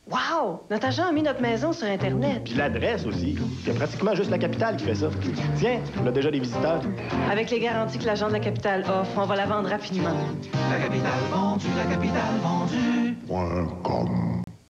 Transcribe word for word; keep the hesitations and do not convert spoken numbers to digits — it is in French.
Wow! Notre agent a mis notre maison sur Internet. Puis l'adresse aussi. C'est pratiquement juste la capitale qui fait ça. Tiens, on a déjà des visiteurs. Avec les garanties que l'agent de la capitale offre, on va la vendre rapidement. La capitale vendue, la capitale vendue. Point com.